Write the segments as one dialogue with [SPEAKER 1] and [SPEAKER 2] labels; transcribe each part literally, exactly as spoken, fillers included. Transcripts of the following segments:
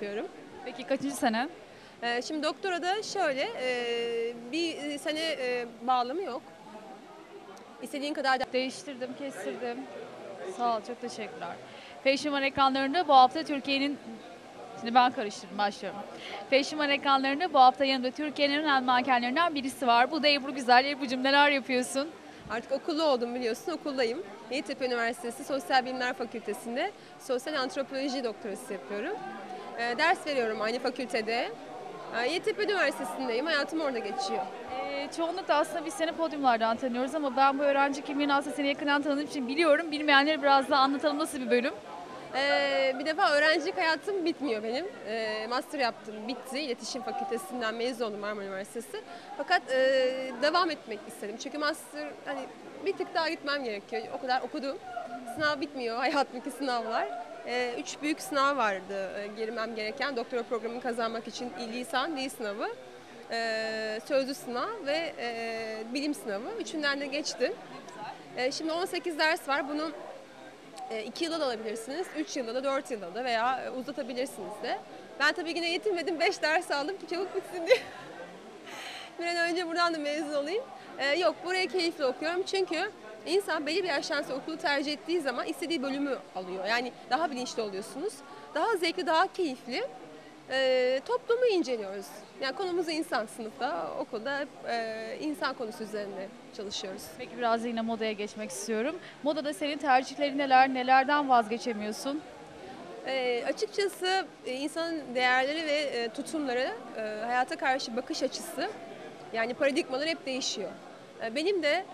[SPEAKER 1] yapıyorum.
[SPEAKER 2] Peki kaçıncı sene?
[SPEAKER 1] Ee, şimdi doktora da şöyle e, bir sene e, bağlamı yok. İstediğin kadar da...
[SPEAKER 2] Değiştirdim, kestirdim. Sağ ol, çok teşekkürler. Fashion One ekranlarında bu hafta Türkiye'nin... Şimdi ben karıştırdım, başlıyorum. Fashion One ekranlarında bu hafta yanında Türkiye'nin en önemli mankenlerinden birisi var. Bu da Ebru Güzel. Ebru'cum neler yapıyorsun?
[SPEAKER 1] Artık okullu oldum biliyorsun, okuldayım. Yeditepe Üniversitesi Sosyal Bilimler Fakültesi'nde sosyal antropoloji doktorası yapıyorum. Ee, ders veriyorum aynı fakültede. Ee, Yeditepe Üniversitesi'ndeyim, hayatım orada geçiyor.
[SPEAKER 2] Ee, çoğunlukla aslında biz seni podyumlardan tanıyoruz ama ben bu öğrenci kimliğini aslında seni yakından tanıdığım için biliyorum. Bilmeyenleri biraz daha anlatalım, nasıl bir bölüm?
[SPEAKER 1] Ee, bir defa öğrencilik hayatım bitmiyor benim. Ee, master yaptım, bitti. İletişim Fakültesinden mezun oldum, Marmara Üniversitesi. Fakat e, devam etmek istedim. Çünkü master hani bir tık daha gitmem gerekiyor. O kadar okudum. Sınav bitmiyor, hayatımdaki sınavlar. Ee, üç büyük sınav vardı e, girmem gereken. Doktora programını kazanmak için lisan, dil sınavı, e, sözlü sınav ve e, bilim sınavı. Üçünden de geçtim. E, şimdi on sekiz ders var. Bunun iki yılda da alabilirsiniz, üç yılda da, dört yılda da veya uzatabilirsiniz de. Ben tabii yine yetinmedim, beş ders aldım ki çabuk bitsin diye. Bir an önce buradan da mezun olayım. Ee, yok, buraya keyifli okuyorum çünkü insan belli bir yaştan sonra okulu tercih ettiği zaman istediği bölümü alıyor. Yani daha bilinçli oluyorsunuz, daha zevkli, daha keyifli. Ee, toplumu inceliyoruz. Yani konumuz insan, sınıfta, okulda hep e, insan konusu üzerinde çalışıyoruz.
[SPEAKER 2] Peki biraz da yine modaya geçmek istiyorum. Modada senin tercihlerin neler, nelerden vazgeçemiyorsun?
[SPEAKER 1] E, açıkçası e, insanın değerleri ve e, tutumları, e, hayata karşı bakış açısı, yani paradigmalar hep değişiyor. E, benim de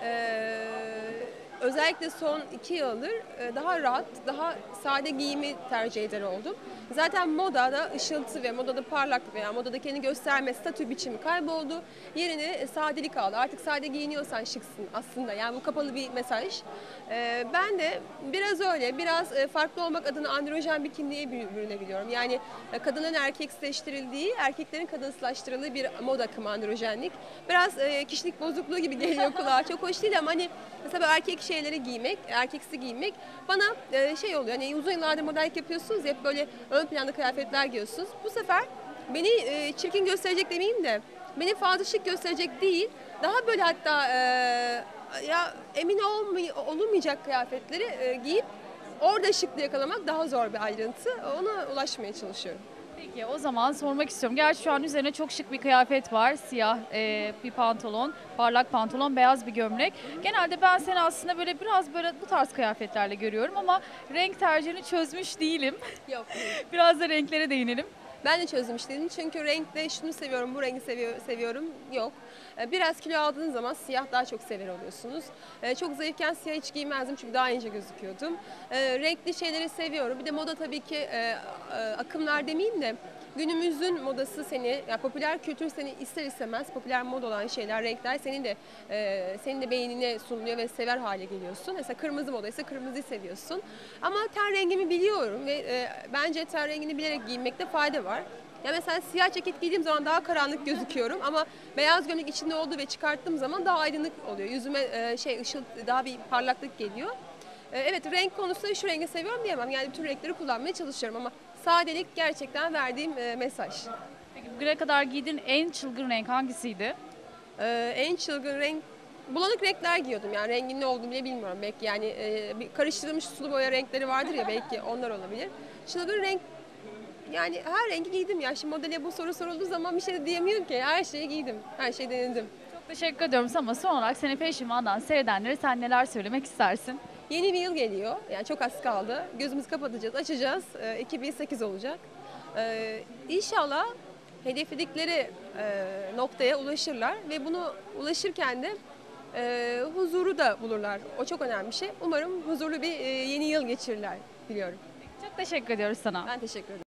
[SPEAKER 1] e, özellikle son iki yıldır e, daha rahat, daha sade giyimi tercih eder oldum. Zaten modada ışıltı ve modada parlaklık veya modada kendini gösterme statü biçimi kayboldu. Yerine e, sadelik aldı. Artık sade giyiniyorsan şıksın aslında. Yani bu kapalı bir mesaj. E, ben de biraz öyle, biraz e, farklı olmak adına androjen bir kimliğe bürünebiliyorum. Yani e, kadının erkeksleştirildiği, erkeklerin kadınsılaştırıldığı bir moda akımı androjenlik. Biraz e, kişilik bozukluğu gibi geliyor kulağa. Çok hoş değil ama hani mesela erkek şeyleri giymek, erkeksi giymek bana e, şey oluyor. Hani uzun yıllardır modellik yapıyorsunuz ya, hep böyle ön planda kıyafetler giyiyorsunuz. Bu sefer beni e, çirkin gösterecek demeyeyim de beni fazla şık gösterecek değil. Daha böyle hatta e, ya emin olmay olunmayacak kıyafetleri e, giyip orada şıklığı yakalamak daha zor bir ayrıntı. Ona ulaşmaya çalışıyorum.
[SPEAKER 2] Peki o zaman sormak istiyorum. Gerçi şu an üzerine çok şık bir kıyafet var. Siyah e, bir pantolon, parlak pantolon, beyaz bir gömlek. Genelde ben seni aslında böyle biraz böyle bu tarz kıyafetlerle görüyorum ama renk tercihini çözmüş değilim.
[SPEAKER 1] Yok.
[SPEAKER 2] Biraz da renklere değinelim.
[SPEAKER 1] Ben de çözmüş değilim çünkü renkte şunu seviyorum, bu rengi seviyor, seviyorum yok. Biraz kilo aldığınız zaman siyah daha çok sever oluyorsunuz. Çok zayıfken siyah hiç giymezdim çünkü daha ince gözüküyordum. Renkli şeyleri seviyorum. Bir de moda tabii ki akımlar demeyeyim de günümüzün modası seni, yani popüler kültür seni ister istemez popüler moda olan şeyler, renkler senin de senin de beynine sunuluyor ve sever hale geliyorsun. Mesela kırmızı modaysa kırmızıyı seviyorsun. Ama ten rengimi biliyorum ve bence ten rengini bilerek giymekte fayda var. Ya mesela siyah ceket giydiğim zaman daha karanlık gözüküyorum ama beyaz gömlek içinde olduğu ve çıkarttığım zaman daha aydınlık oluyor. Yüzüme e, şey ışıl, daha bir parlaklık geliyor. E, evet, renk konusunda şu rengi seviyorum diyemem. Yani bütün renkleri kullanmaya çalışıyorum ama sadelik gerçekten verdiğim e, mesaj.
[SPEAKER 2] Peki bugüne kadar giydiğin en çılgın renk hangisiydi?
[SPEAKER 1] E, en çılgın renk, bulanık renkler giyiyordum. Yani rengin ne olduğunu bile bilmiyorum. Belki yani e, bir karıştırılmış sulu boya renkleri vardır ya, belki onlar olabilir. Çılgın renk, yani her rengi giydim ya. Şimdi modele bu soru sorulduğu zaman bir şey de diyemiyorum ki. Her şeyi giydim. Her şeyi denedim.
[SPEAKER 2] Çok teşekkür ediyorum ama son olarak seni Fashion One'dan seyredenlere sen neler söylemek istersin?
[SPEAKER 1] Yeni bir yıl geliyor. Yani çok az kaldı. Gözümüzü kapatacağız, açacağız. Ee, iki bin sekiz olacak. Ee, İnşallah hedefledikleri e, noktaya ulaşırlar ve bunu ulaşırken de e, huzuru da bulurlar. O çok önemli bir şey. Umarım huzurlu bir e, yeni yıl geçirirler, biliyorum.
[SPEAKER 2] Çok teşekkür ediyoruz sana.
[SPEAKER 1] Ben teşekkür ederim.